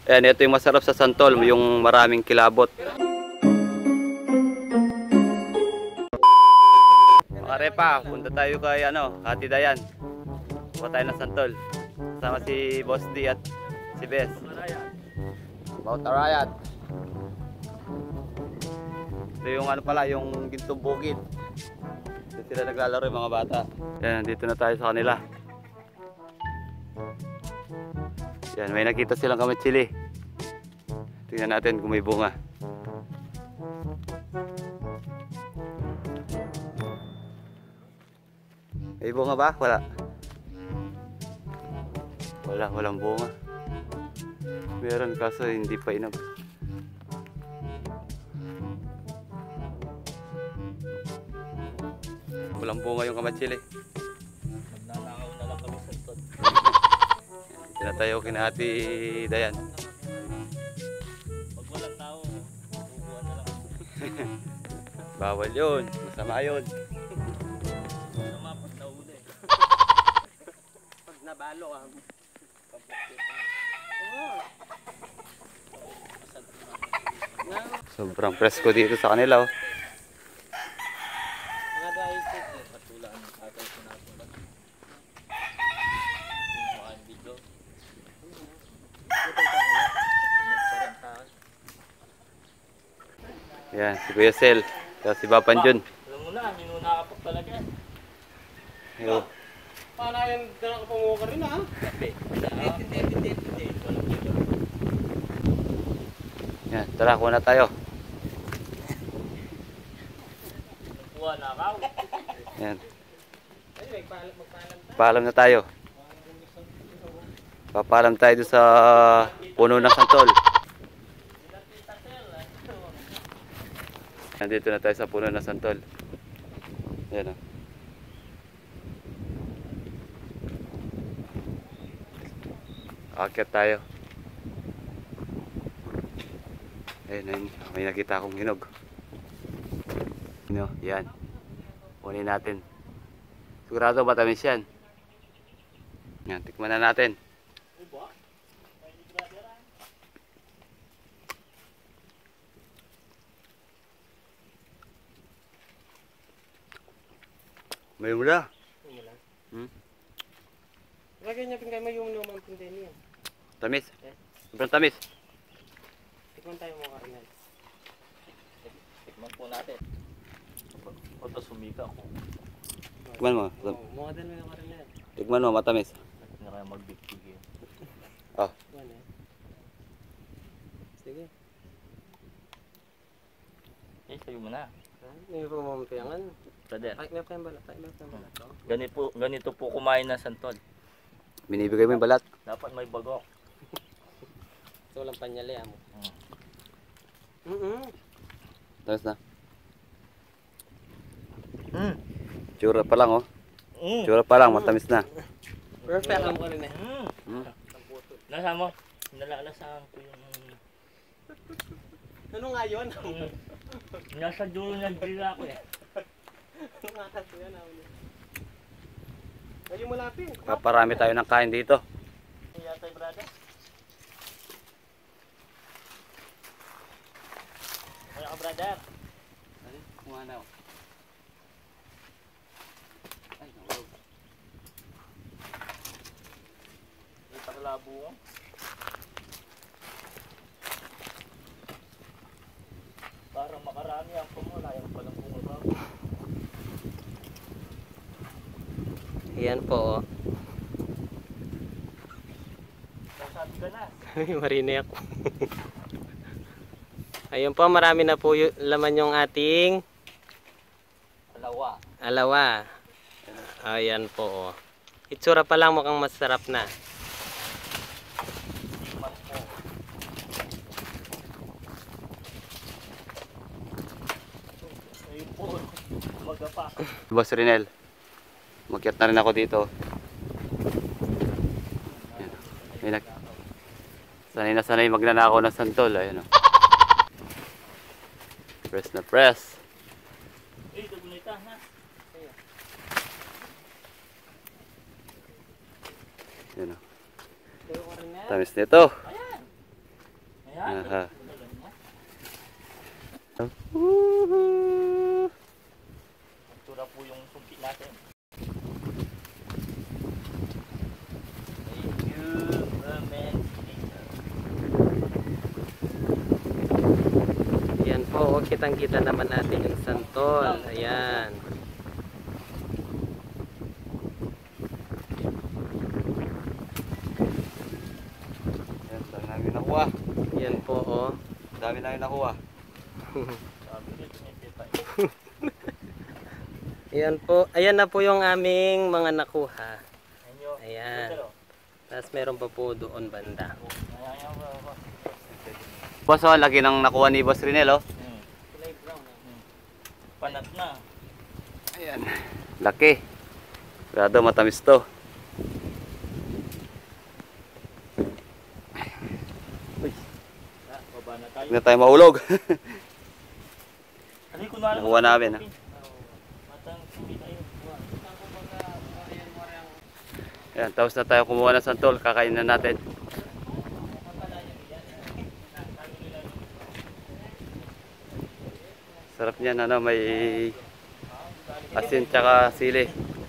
Ayan, ito yung masarap sa santol, yung maraming kilabot. Mga repa, punta tayo kay Ate Dayan. Punta tayo ng santol. Kasama si Boss D at si Bes. About Arayat. Ito yung yung gintong bukid. Dito sila naglalaro yung mga bata. Ayan, dito na tayo sa kanila. Yan, may nakita silang kamatsili. Tingnan natin kung may bunga. May bunga ba? Wala. Walang bunga. Meron kaso hindi pa inog. Walang bunga yung kamatsili. Magnanakaw na lang kami sa santol. Tinatayo kina Ate Dayan. Pag walang tao, bubuan na lang. Bawal yun. Masama yun. Masama pag nahuli. Pag nabalo ah. Sobrang presko dito sa kanila. Oh. Mga guys, patulaan ng tatay ko natin ba? Mga video. Yan, si Kuya Sel. Si Bapan Jun. Alam mo na, minuna ka pa talaga. Yo. Paano yan? Dala ka pamuha ka rin ah. Hindi. Yan, tara, kuha na tayo. Buwan na ka. Yan. Ay, magpaalam tayo. Paalam na tayo. Papalam tayo doon sa puno ng santol. Nandito na tayo sa puno ng santol. Yan o. Aakyat tayo. Ayun, may nakita akong hinog. Yan. Kunin natin. Sigurado matamis yan. Yan, tikman na natin. May mula. Lagay niya pingay mo yung lumang pindeni yan. Tamis. Sobrang tamis. Tikman tayo mo ka rin. Tikman po natin. Ito sumika ako. Tikman mo. Model mo yung ka rin yan. Tikman mo, matamis. Hindi na kaya magbigtig eh. Oh. Tikman eh. Sige. Eh, sayo mo na. Hindi po mamampiyangan. Brother, Ay, may pa yung balat. Ay, may pa yung balat. ganito po kumain ng santol. Binibigay mo yung balat. Dapat may bagok. So, walang panyali mo. Tamis na. Tsura pa lang, oh. Tsura pa lang, matamis na. Perfect ang ka rin eh. Nasa mo? Nalalasahan ko yung... Ano nga yun? Nasa dulo ng dila ko eh. Ano nga kasi yan? Ayun mo lapin. Paparami tayo ng kain dito. Yatay brother. Kaya ka brother. Kumuha na, oh. Ay, nawag. May pakalabo ko. Para makarami ang pumula. Yung palang bumaba. Yan po. Nasabi ka na. Marinig ako. Ayun po, marami na po laman yung ating Alawa. alawa. Ayan po. Itsura pa lang mukhang masarap na. Tikman po. Ayun po. Magapa. Boss Rinel, makyat na rin ako dito. Yan. Sanay na sanay magnanakaw ng santol. Ayan, oh. Press na press. Eh, dugulita ha. Yan, oh. Tamis nito. Aha. Woohoo! Tura po yung sumpi natin. Thank you, man. Yan po, oh, kitang-kita naman natin yung santol. Ayan. Yan, dami namin nakuha. Yan po, oh. Dami namin nakuha. Sabi nito, may pepa. Ayan po. Ayan na po yung aming mga nakuha. Ayun. Ayan. Tapos meron pa po doon banda. Boss, oh, laki ng nakuha ni Boss Rinel, oh. Panat na. Ayan. Laki. Grado matamis to. Baba na tayo. Hindi na tayo mahulog. Ano yung kunwari? Nakuha namin, ha? Matang sumpi tayo. Ayan, tapos na tayo kumuha ng santol. Kakain na natin. Sarap niyan, ano, may asin tsaka sili.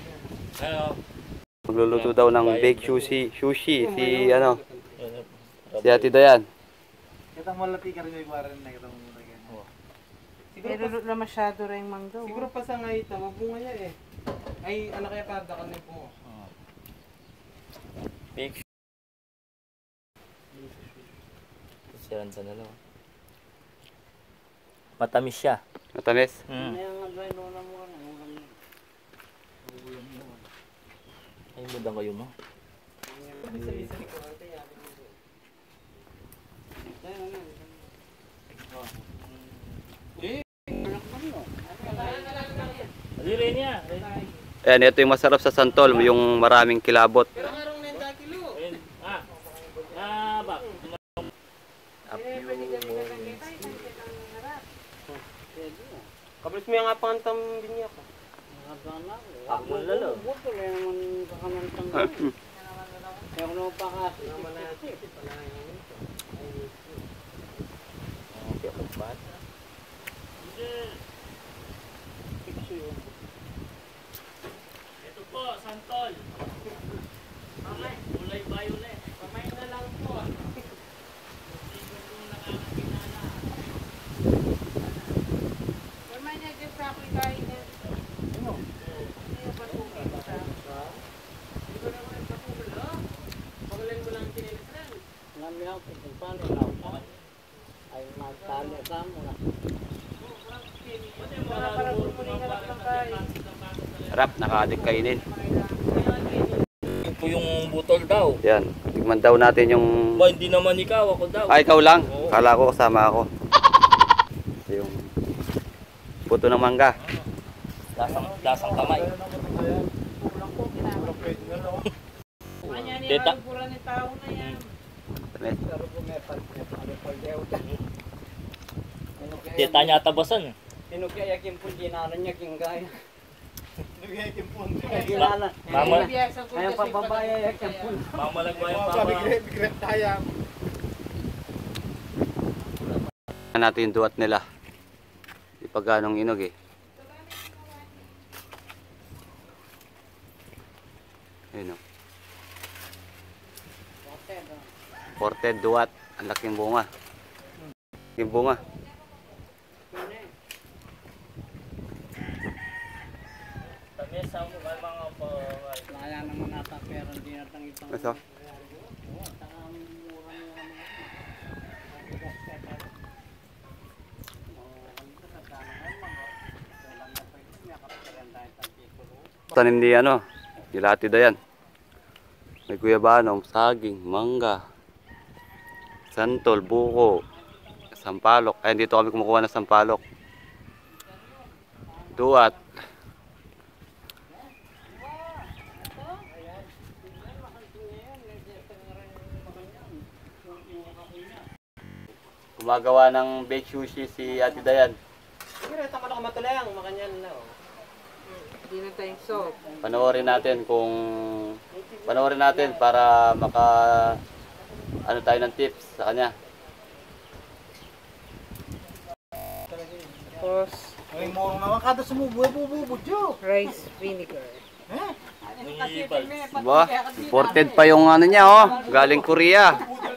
Magluluto daw ng baked sushi si ano, si Ate Dayan. Kita mo lapi ka rin may waran na kita mo muna ganyan. Pero na masyado rin mangga. Siguro pa sa ngay ito, mabunga niya eh. Ay, ano kaya pada ka na po? Big. Siyan sa nalo. Matamis siya. Matamis. Ay, mudang kayo mo. Dili niya. Ayan, ito yung masarap sa santol, yung maraming kilabot. Bak. Kablis mo yung nga pangatang binya ko. Ako lalo. Ito po, santol. Kulay violet. Pamay na lang po. Sarap, nakaadik kainin. Ito po yung butol daw. Yan, tigman daw natin yung... Ba, hindi naman ikaw, ako daw. Ay, ikaw lang. Oo. Kala ko kasama ako. Ito yung puto ng mangga. Lasang kamay. Teta. Matamis. Teta niya tabasan. Tinugyayak yung pundi na niya king gaya. Tinugyayak yung pundi. Mama, Kaya pababayayak yung pundi. mamalagwa yung Sabi papa. grep tayo. Natin yung duwat nila. Di pa ganong inog eh. Ayun o. Ported duwat. Ang laking bunga. Laking bunga. Tamis ang mga po. Naya naman nata pero hindi natang itong. Ito. Tanim ni ano, ni Ate Dayan. May guyabano, saging, mangga, santol, buko, sampalok. Kaya dito kami kumukuha ng sampalok. Duat. Gumagawa ng baked sushi si Ate Dayan. Pero tama na kamatulayang makanyan na. Hindi na tayong soap. Panoorin natin para maka ano tayo ng tips sa kanya. Tapos, Ay, morong naman kada sumubo, bubudyo. rice vinegar. Ba, imported pa yung ano niya, oh. Galing Korea.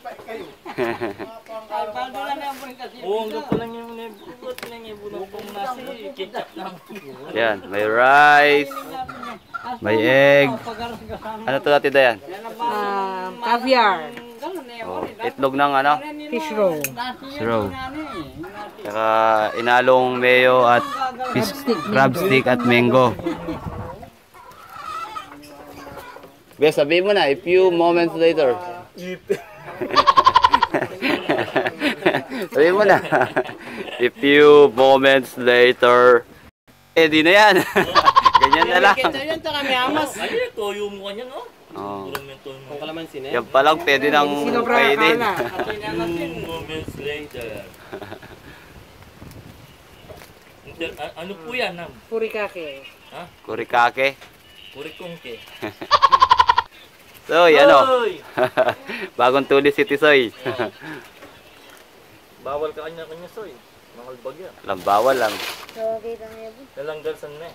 Oo, hanggang pa lang yung nebulot ng ibulong pong nasi, ketchup lang. Yan, may rice, may egg. Ano to natin da yan? Caviar. Oh, itlog ng ano? Fish roll. Row. Saka inalong mayo at fish, crab stick at mango. Bes, sabihin mo na, a few moments later. Sabihin mo na. A few moments later. Eh, di na yan. Ganyan na lang. Ay, toyo mo kanya, no? Oh. Kung kalamansi na Yan pa lang, pwede nang Sinobra kainin. akala. 2 moments later. Ano po yan, Nam? Furikake. Kurikake. Puri kongke. Soy, ano? Hoy! Bagong tulis si Tisoy. Bawal ka kanya-kanya, soy. Mangalbag yan. Alam, bawal lang. Nalanggalsan na eh.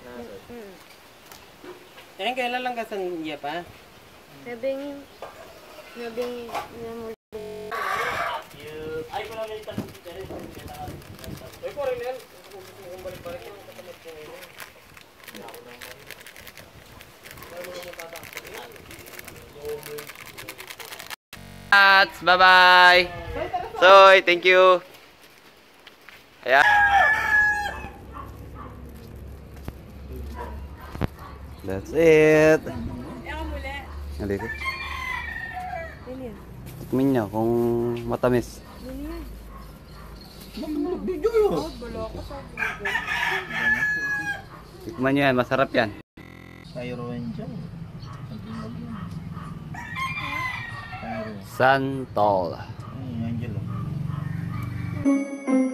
Eh, kailan lang kasan niya pa? Nabing Ay, ko na may tanong si Terry. Ay, po rin yan. Kung balik-balik yung katamad ko ngayon. Bye-bye. Soy, thank you. Ayan. That's it. Halika. Tikmin niyo kung matamis. Tikman niyo yan, masarap yan. Tyroen dyan. Santol. Angelo.